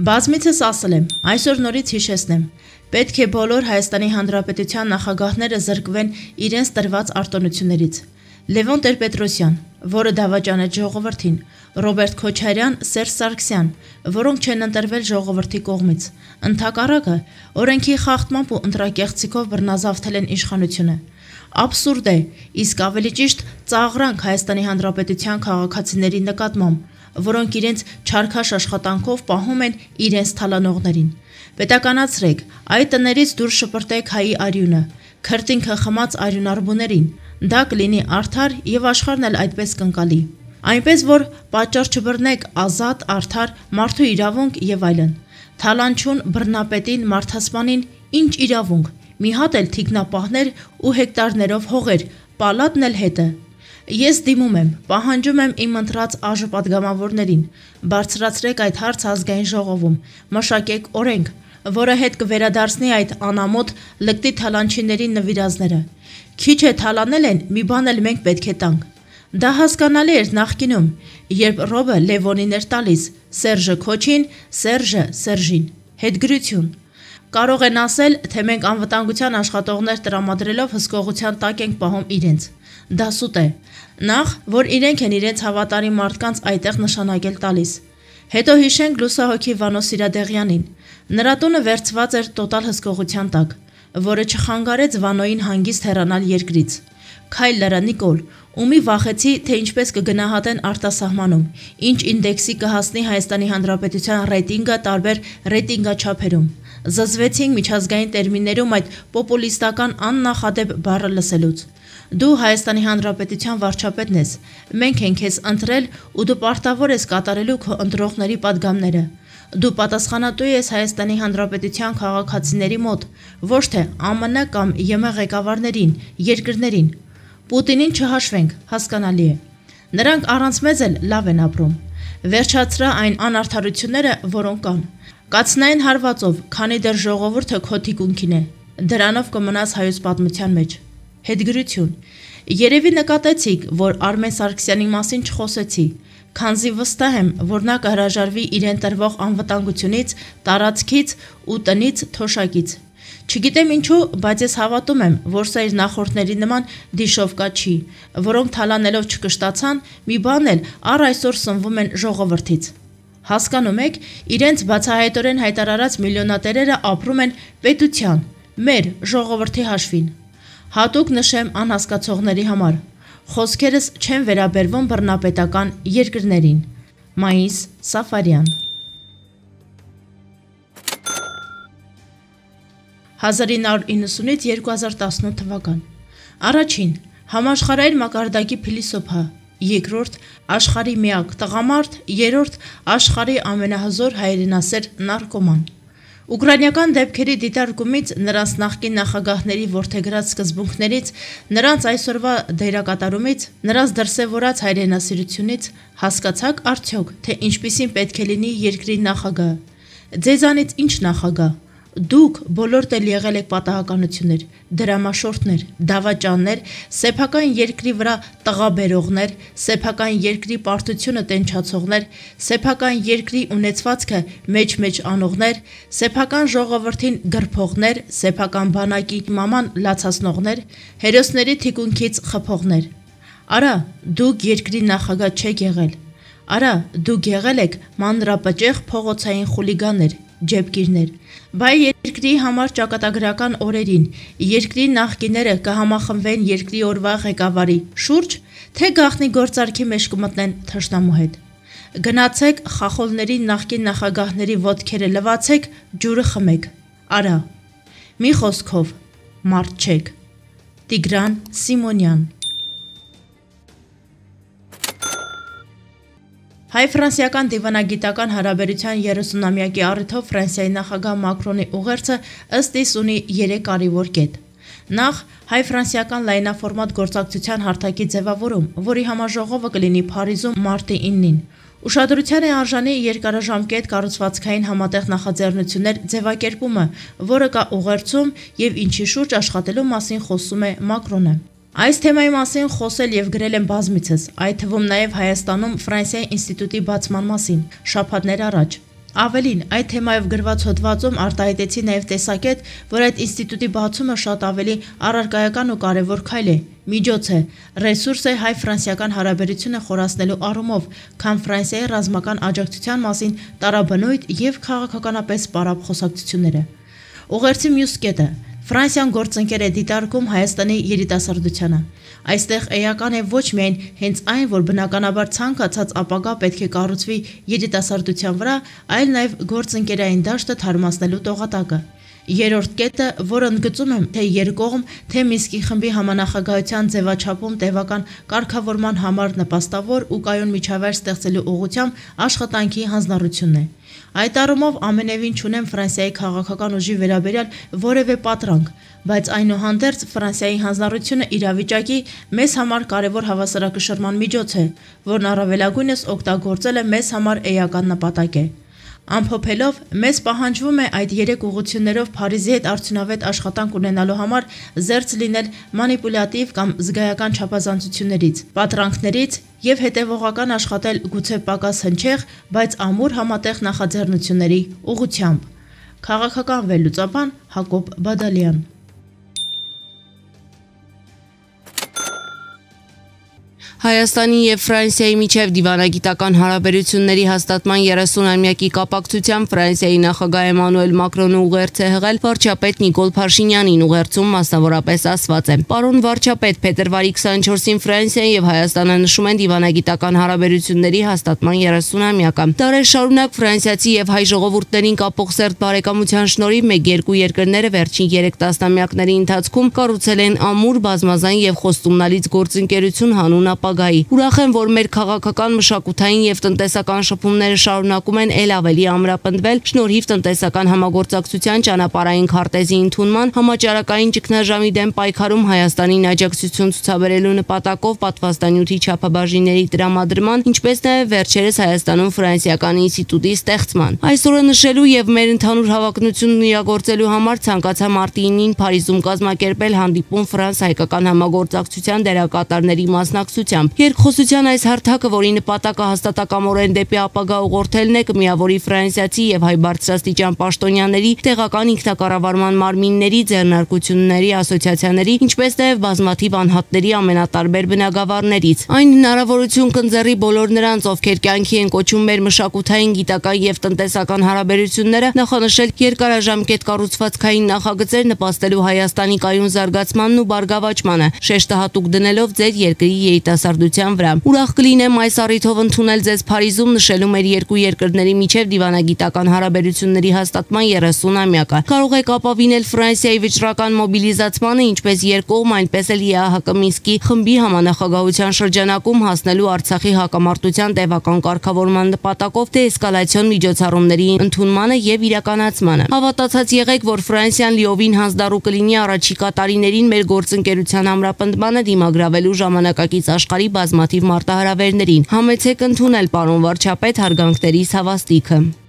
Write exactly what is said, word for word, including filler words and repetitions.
Բազմիցս ասել եմ, այսօր նորից հիշեցնեմ, պետք է բոլոր Հայաստանի Հանրապետության նախագահները զրկվեն իրենց տրված արտոնություններից։ Լևոն Տեր-Պետրոսյան, որը դավաճանեց ժողովրդին, Ռոբերտ Քոչարյան, Սերժ Սարգսյան, որոնք չեն ընտրվել ժողովրդի կողմից, ընդհակառակը օրենքի խախտմամբ ու ընտրակեղծիքով բռնազավթել են իշխանությունը։ Աբսուրդ է, իսկ ավելի ճիշտ ծաղրանք Հայաստանի Հանրապետության քաղաքացիների նկատմամբ, որոնք իրենց չարքաշ աշխատանքով պահում են իրենց թալանողներին։ Պետականացրեք, այդ տներից դուրս շպրտեք հայի արյունը, քրտինքը խմած արյունարբուներին, դա կլինի արդար եւ աշխարհն էլ այդպես կընկալի։ Այնպես որ պատճառ չբռնեք ազատ, արդար, մարդու իրավունք եւ այլն։ Թալանչուն բռնապետին, մարդասպանին ինչ իրավունք, մի հատ էլ թիկնապահներ ու հեկտարներով հողեր, պալատն էլ հետը։ Ես դիմում եմ, պահանջում եմ իմ ընտրած ԱԺ-պատգամավորներին, բարձրացրեք այդ հարցը ազգային ժողովում, մշակեք օրենք, որը հետ կվերադարձնի այդ անամոթ լկտի թալանչիների նվիրազները։ Քիչ է թալանել են, մի բան էլ մենք պետք է տանք։ Դա հասկանալի էր նախկինում, երբ Ռոբը Լևոնին էր տալիս, Սերժը Քոչին, Սերժը Սերժին։ Հետգրություն։ Կարող են ասել, թե մենք անվտանգության աշխատողներ տրամադրելով հսկողության տակ ենք պահում իրենց։ Դա սուտ է։ Նախ, որ իրենք են իրենց հավատարիմ մարդկանց այդտեղ նշանակել տալիս։ Հետո հիշենք լուսահոգի Վանո Սիրադեղյանին։ Նրա տունը վերցված էր տոտալ հսկողության տակ, որը չխանգարեց Վանոյին հանգիստ հեռանալ երկրից։ Քայլ լրա Նիկոլ, ումի վախեցի, թե ինչպես կգնահատեն արտասահմանում, ինչ ինդեքսի կհասնի Հայաստանի Հանրապետության ռեյտինգը տարբեր ռեյտինգաչափերում։ Զզվեցինք միջազգային տերմիններում այդ պոպուլիստական աննախադեպ բառը լսելուց։ Դու Հայաստանի Հանրապետության վարչապետն ես, մենք ենք քեզ ընտրել ու դու պարտավոր ես կատարելու քո ընտրողների պատգամները։ Դու պատասխանատու ես Հայաստանի Հանրապետության քաղաքացիների մոտ, ոչ թե ԱՄՆ կամ ԵՄ ղեկավարներին, երկրներին։ Պուտինին չհաշվենք, հասկանալի է։ Նրանք առանց մեզ էլ լավ են ապրում։ Վերջացրա այն անարդարությունները, որոնք կան։ Կացնային հարվածով, քանի դեռ ժողովուրդը քո թիկունքին է, դրանով կմնաս հայոց պատմության մեջ։ Հետգրություն։ Երևի նկատեցիք, որ Արմեն Սարգսյանի մասին չխոսեցի, քանզի վստահ եմ, որ նա կհրաժարվի իրեն տրվող անվտանգությունից, տարածքից ու տնից թոշակից։ Չգիտեմ ինչու, բայց ես հավատում եմ, որ սա իր նախորդների նման դիշովկա չի, որոնք թալանելով չկշտացան, մի բան էլ առ այսօր սնվում են ժողովրդից։ Հասկանում եք, իրենց բացահայտորեն հայտարարած միլիոնատերերը ապրում են պետության, մեր ժողովրդի հաշվին։ Հատուկ նշեմ անհասկացողների համար, խոսքերս չեն վերաբերվում բռնապետական երկրներին։ Մայիս Սաֆարյան հազար ինը հարյուր իննսունից երկու հազար տասնութ թվական Առաջին համաշխարհային մակարդակի փիլիսոփա, երկրորդ աշխարհի միակ տղամարդ, երրորդ աշխարհի ամենահզոր հայրենասեր նարկոման։ Ուկրաինական դեպքերի դիտարկումից, նրանց նախկին նախագահների որդեգրած սկզբունքներից, նրանց այսօրվա դերակատարումից, նրանց դրսևորած հայրենասիրությունից հասկացաք արդյոք, թե ինչպիսին պետք է լինի երկրի նախագահը։ Ձեզանից ինչ նախագահ։ Դուք բոլորդ էլ եղել եք պատահականություններ, դրամաշորթներ, դավաճաններ, սեփական երկրի վրա տղաբերողներ, սեփական երկրի պարտությունը տենչացողներ, սեփական երկրի ունեցվածքը մեջ-մեջ անողներ, սեփական ժողովրդին գրփողներ, սեփական բանակի մաման լացացնողներ, հերոսների թիկունքից խփողներ։ Արա, դուք երկրի նախագահ չեք եղել։ Արա, դուք եղել եք մանրապճեղ փողոցային խուլիգաններ, ջեբկիրներ, բայ երկրի համար ճակատագրական օրերին, երկրի նախկիները կհամախմբվեն երկրի օրվա ղեկավարի շուրջ, թե գաղտնի գործարքի մեջ կմտնեն թշնամու հետ։ Գնացեք խախոլների նախկին նախագահների ոտքերը լվացեք, ջուրը խմեք։ Արա, մի խոսքով, մարդ չեք։ Տիգրան Սիմոնյան Հայ-ֆրանսիական դիվանագիտական հարաբերության երեսունամյակի առիթով Ֆրանսիայի նախագահ Մակրոնի ուղերձը ըստ իս ունի երեք կարևոր կետ։ Նախ հայ-ֆրանսիական լայնաֆորմատ գործակցության հարթակի ձևավորում, որի համաժողովը կլինի Փարիզում մարտի իննին։ Ուշադրության է արժանի երկարաժամկետ կառուցվածքային համատեղ նախաձեռնություններ ձևակերպումը, որը կա ուղերձում եւ ինչի շուրջ աշխատելու մասին խոսում է Մակրոնը։ Այս թեմայի մասին խոսել եւ գրել են բազմիցս, այդ թվում նաեւ Հայաստանում Ֆրանսիայի ինստիտուտի բացման մասին, շաբաթներ առաջ։ Ավելին, այդ թեմայով գրված հոդվածում արտահայտեցի նաև տեսակետ, որ այդ ինստիտուտի բացումը շատ ավելի առարկայական ու կարևոր քայլ է, միջոց է, ռեսուրս է հայ-ֆրանսիական հարաբերությունը խորացնելու առումով, քան Ֆրանսիայի ռազմական աջակցության մասին տարաբնույթ և քաղաքականապես պարապ խոսակցությունները։ Ուղերձի մյուս կետը. Ֆրանսիան գործընկեր է դիտարկում Հայաստանի երիտասարդությանը։ Այստեղ էական է ոչ միայն հենց այն, որ բնականաբար ցանկացած ապագա պետք է կառուցվի երիտասարդության վրա, այլ նաև գործընկերային դաշտը թարմացնելու տողատակը։ Երրորդ կետը, որը ընդգծում եմ թե երկկողմ, թե Մինսկի խմբի համանախագահության ձևաչափում տևական կարգավորման համար նպաստավոր ու կայուն միջավայր ստեղծելու ուղղությամբ աշխատանքի հանձնառությունն է։ Այդ առումով ամենևին չունեմ Ֆրանսիայի քաղաքական ուժի վերաբերյալ որևէ պատրանք, բայց այնուհանդերձ Ֆրանսիայի հանձնառությունը իրավիճակի մեզ համար կարևոր հավասարակշռման միջոց է, որն առավելագույնս օգտագործելը մեզ համար էական նպատակ է։ Ամփոփելով, մեզ պահանջվում է այդ երեք ուղղություններով Փարիզի հետ արդյունավետ աշխատանք ունենալու համար զերծ լինել մանիպուլյատիվ կամ զգայական չափազանցություններից, պատրանքներից և հետևողական աշխատել գուցե պակաս հնչեղ, բայց ամուր համատեղ նախաձեռնությունների ուղղությամբ։ Քաղաքական վերլուծաբան Հակոբ Բադալյան։ Հայաստանի և Ֆրանսիայի միջև դիվանագիտական հարաբերությունների հաստատման երեսունամյակի կապակցությամբ Ֆրանսիայի նախագահ Էմանուել Մակրոնը ուղերձ է հղել վարչապետ Նիկոլ Փաշինյանին, ուղերձում մասնավորապես ասված է. Պարոն վարչապետ, փետրվարի քսաներկուսին Ֆրանսիան և Հայաստանը նշում են դիվանագիտական հարաբերությունների հաստատման երեսունամյակը։ Դարեր շարունակ ֆրանսիացի և հայ ժողովուրդներին կապող սերտ բարեկամության շնորհիվ մեկ-երկու երկրները վերջին երեք տասնամյակների ընթացքում կառուցել են ամուր, բազմազան և խոստումնալից գործընկերություն հանուն ապագայի։ Ուրախ եմ, որ մեր քաղաքական, մշակութային և տնտեսական շփումները շարունակում են ել ավելի ամրապնդվել շնորհիվ տնտեսական համագործակցության ճանապարհային քարտեզի ընդունման, համաճարակային ճգնաժամի դեմ պայքարում Հայաստանին աջակցություն ցուցաբերելու նպատակով պատվաստանյութի չափաբաժինների տրամադրման, ինչպես նաև վերջերս Հայաստանում ֆրանսիական ինստիտուտի ստեղծման։ Այսօրը նշելու և մեր ընդհանուր հավակնությունն իրագործելու համար ցանկացա մարտի ինին Փարիզում կազմակերպել հանդիպում ֆրանս-հայկական համագործակցության դերակատարների մասնակցությամբ։ Երկխոսության այս հարթակը, որի նպատակը հաստատակամորեն դեպի ապագա ուղղորդելն է, կմիավորի ֆրանսիացի և հայ բարձրաստիճան պաշտոնյաների, տեղական ինքնակառավարման մարմինների, ձեռնարկությունների, ասոցիացիաների, ինչպես նաև բազմաթիվ անհատների ամենատարբեր բնագավառներից։ Այն հնարավորություն կընձեռի բոլոր նրանց, ովքեր կյանքի են կոչում մեր մշակութային, գիտական և տնտեսական հարաբերությունները, նախանշել երկարաժամկետ կառուցվածքային նախագծեր նպաստելու Հայաստանի կայուն զարգացմանն ու բարգավաճմանը, շեշտահատուկ դնելով ձեր երկրի երիտասարդության վրա։ Ուրախ կլինեմ այս առիթով ընդունել ձեզ Փարիզում նշելու մեր երկու երկրների միջև դիվանագիտական հարաբերությունների հաստատման երեսունամյակը։ Կարող եք ապավինել Ֆրանսիայի վճռական մոբիլիզացմանը, ինչպես երկկողմ, այնպես էլ ԵԱՀԿ Մինսկի խմբի համանախագահության շրջանակում հասնելու Արցախի հակամարտության տևական կարգավորման նպատակով դեէսկալացիոն միջոցառումների ընդունմանը և իրականացմանը։ Հավատացած եղեք, որ Ֆրանսիան լիովին հանձնառու կլինի առաջիկա տարիներին մեր գործընկերության ամրապնդմանը դիմագրավելու ժամանակակից աշխարհի բազմաթիվ մարտահրավերներին։ Համեցեք ընդունել, պարոն վարչապետ, հարգանքներիս հավաստիքը։